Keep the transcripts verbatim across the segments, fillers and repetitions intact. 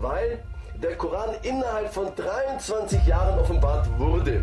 weil der Koran innerhalb von dreiundzwanzig Jahren offenbart wurde.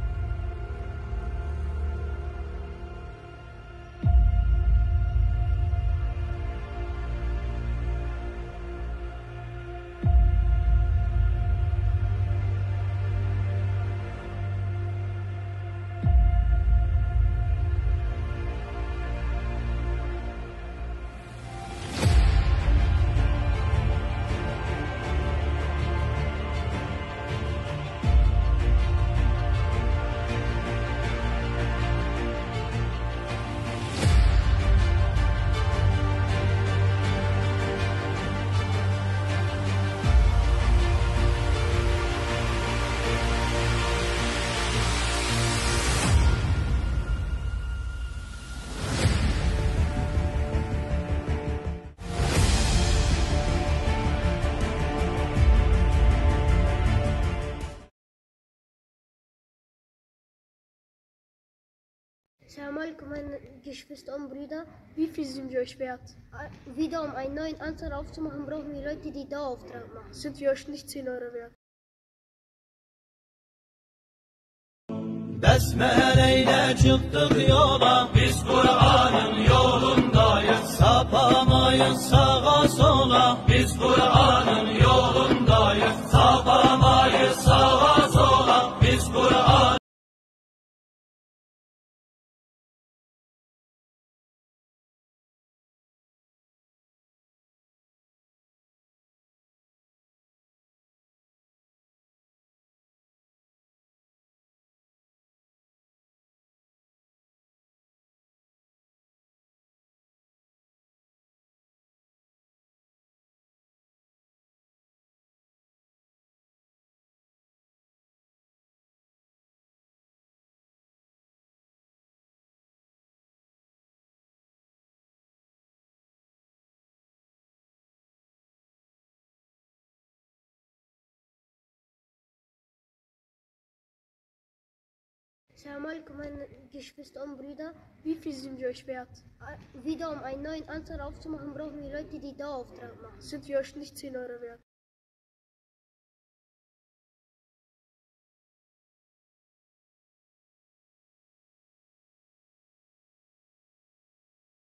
Salam alaikum, meine Geschwister und Brüder. Wie viel sind wir euch wert? Wieder um einen neuen Anzahl aufzumachen, brauchen wir Leute, die Dauerauftrag machen. Sind wir euch nicht zehn Euro wert? Besmeleyle çıktık yola, biz Kur'an'ın yolundayız. Sapamayız sağa sola, biz Kur'an'ın yolundayız. Sapamayız sağa sola, biz Kur'an. Salam alaikum, meine Geschwister und Brüder. Wie viel sind wir euch wert? Wieder um einen neuen Anzahl aufzumachen, brauchen wir Leute, die Dauerauftrag machen. Sind wir euch nicht zehn Euro wert?